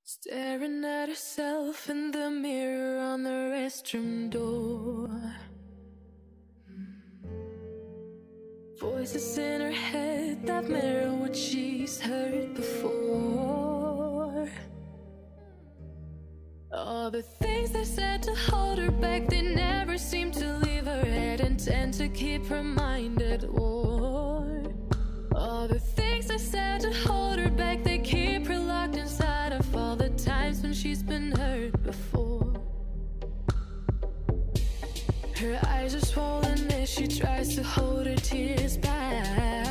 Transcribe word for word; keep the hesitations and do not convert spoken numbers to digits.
Staring at herself in the mirror on the restroom door. Voices in her head that mirror what she's heard before. All the things they said to hold her back, they never seem to leave her head and tend to keep her mind at war. All the things they said to hold her back, they keep her locked inside of all the times when she's been hurt before. Her eyes are swollen as she tries to hold her tears back.